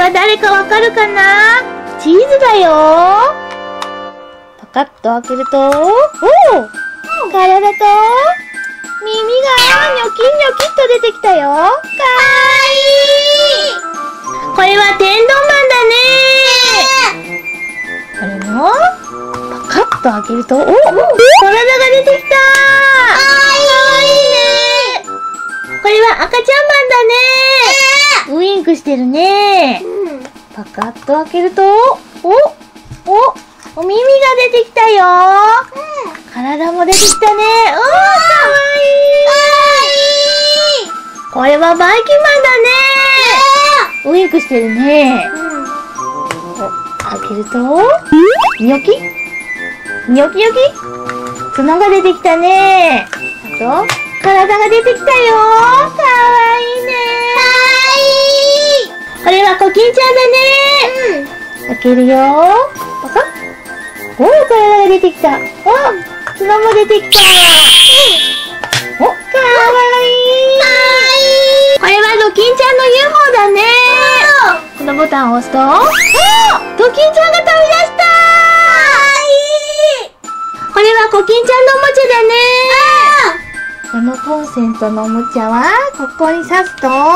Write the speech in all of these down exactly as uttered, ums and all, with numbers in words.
は誰かわかるかな？チーズだよ。パカッと開けると、おお、体と耳がニョキニョキっと出てきたよ。かわいい。これは天丼マンだね。これもパカッと開けると、おお、体が出てきた。かわいいね。これは赤ちゃんマンだね。ウインクしてるね。パカッと開けると、おお、お耳が出てきたよ。体も出てきたね。おー、かわいい。これはバイキンマンだね。ウインクしてるね。お、開けると、ニョキニョキニョキ角が出てきたね。あと、体が出てきたよ。かわいいね。これはコキンちゃんだね。開けるよ。パカッ。おー、体が出てきた。お、角も出てきた。お、かわいい。これはドキンちゃんの ユーフォー だね。このボタンを押すと、おー、ドキンちゃんが飛び出した。これはコキンちゃんのおもちゃだね。このコンセントのおもちゃは、ここに挿すと、お、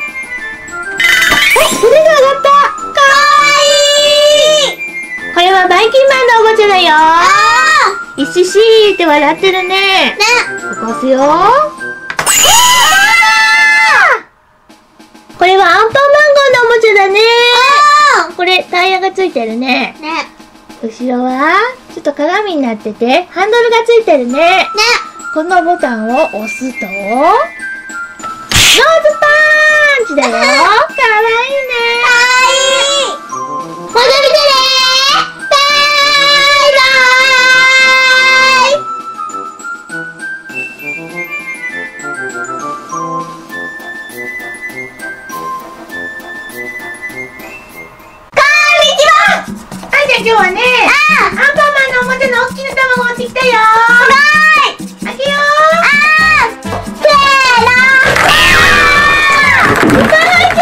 腕が上がった。かわいい。これはバイキンマンのおもちゃだよ。イシシーって笑ってるね。ここ押すよ。これはアンパンマンゴーのおもちゃだね。これタイヤがついてるね。後ろはちょっと鏡になっててハンドルがついてるね。このボタンを押すとノーズパンチだよ。かわいいね。戻りてね。今日はね、アンパンマンのおもちゃの大きな卵持ってきたよ。すごい。開けよう。せーの。いっぱい入って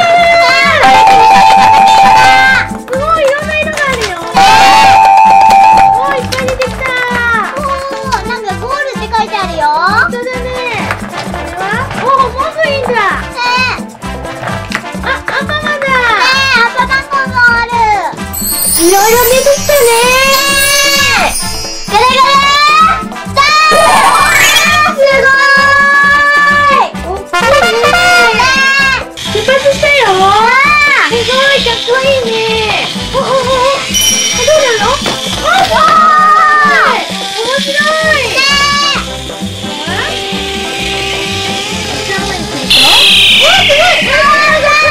る。すごい、いろんな色があるよ。おー、いっぱい出てきた。おー、なんかゴールって書いてあるよ。本当だね。これは、おー、モグインだ。あ、アンパンマンだ。アンパンマンゴーもある。いろいろ出てきたねー。ガラガラー。ダー。すごーい。大きいね。出発したよ。すごいかっこいいね。おおおお。どうなの？あ、すごい。面白い。ねえ。下まで来ると。わあ、すごい。あー。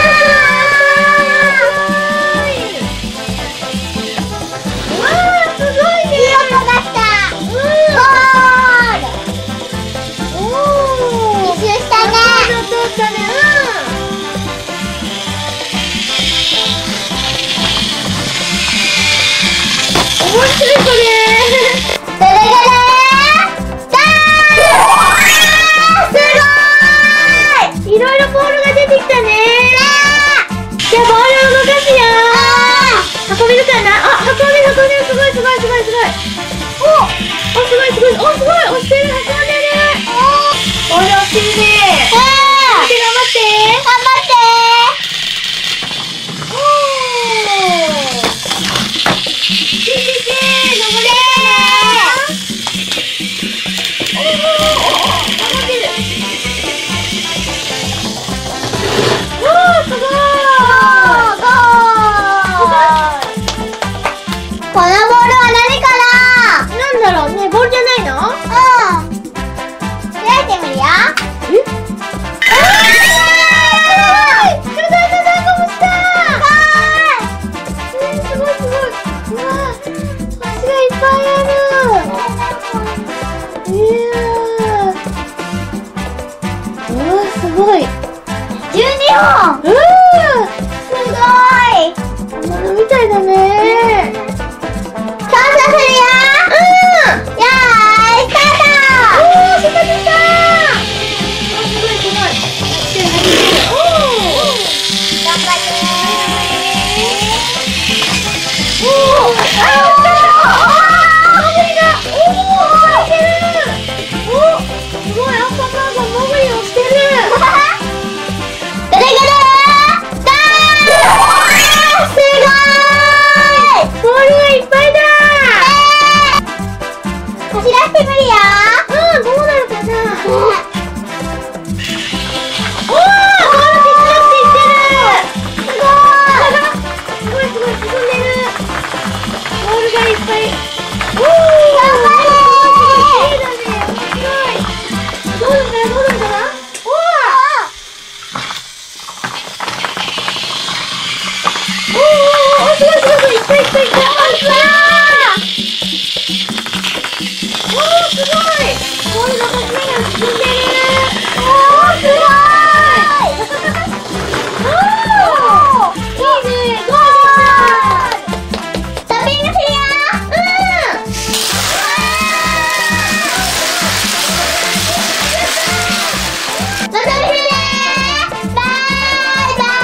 面白いこれ。ガラガラダー。すごーい。いろいろボールが出てきたね。じゃあボールを動かすよ。運べるかな。あ、運べる運べる。すごいすごいすごいすごい。お、お、すごいすごい。お、すごい押してる。運んでる。お、ボール押してるね。頑張って頑張って。頑張って。すごい。じゅうにほん。うん。すごい。本物みたいだね。操作するよ。うん。よーい、スタート。おー、出た出た。あ、すごいすごい。手入ってる。おー。頑張ってー。 ごい、なんか目が進んでる。おー、すごい。おー、いいね、ゴール。トッピングするよ。うん。また見てね。バイバ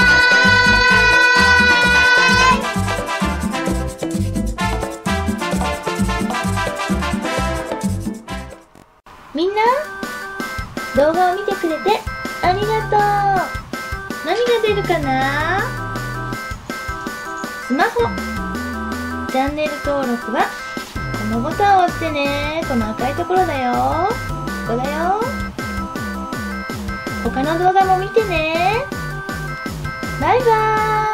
イ。みんな、動画を見てくれてありがとう。何が出るかな？スマホ。チャンネル登録はこのボタンを押してね。この赤いところだよ。ここだよ。他の動画も見てね。バイバーイ。